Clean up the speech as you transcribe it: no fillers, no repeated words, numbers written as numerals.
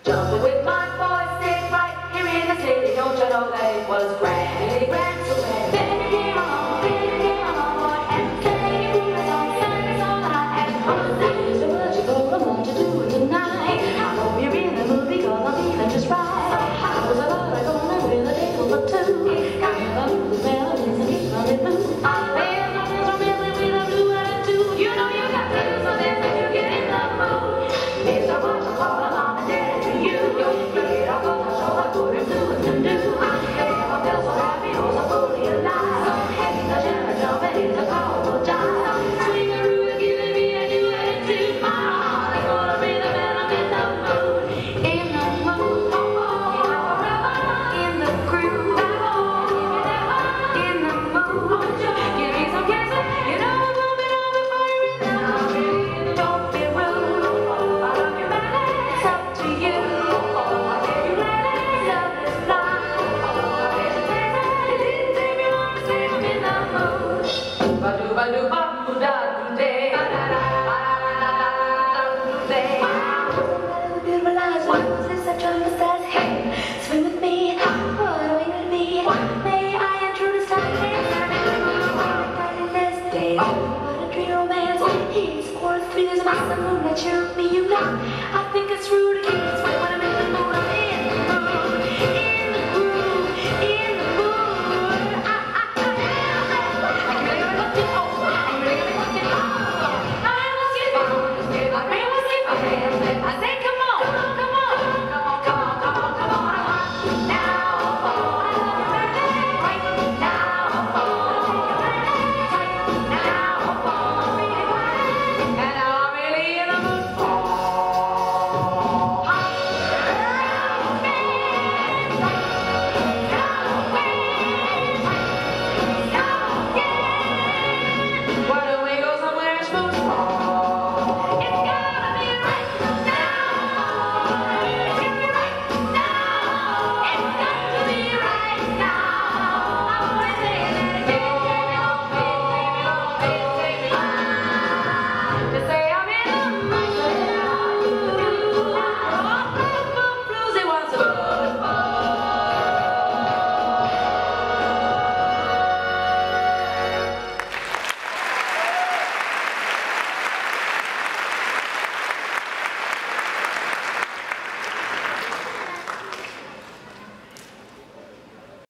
Jumping with my boys, sitting right here in the city. Don't you know that it was grand, really grand, so grand. Then you came along, boy, and sang a song that I had heard. So what you gonna do tonight? I hope you're in the mood because I'm feeling just right. I was a lot of gonna with a table or two. Got the blues melodies and keep on it blue. There's no reason really with a blue attitude. You know you got to do so then when you get in the mood. It's so much I call a mom and dad to you. Get off on the show, I put him doing and do. I feel so happy, oh so fully alive. He's a general jumping, he's a powerful jive. Swing-a-roo, giving me a new attitude. My heart is gonna be the man I'm in the mood. In the mood, in the groove, in the mood. Give me some kisses, you know I'm moving on before you're in the mood. Don't be rude, I love you, man. It's up to you. You let it love is blind. There's a place I didn't take me long to say I'm in the mood. Ba-do-ba-do-ba-do-da-do-day. Ba-da-da-da-da-da-do-day. Beautiful eyes, what was this I just says? Hey, swing with me, swing with me. May I introduce this day? What a dream romance. He's quarter three, there's a massive moon that cheer me, you know.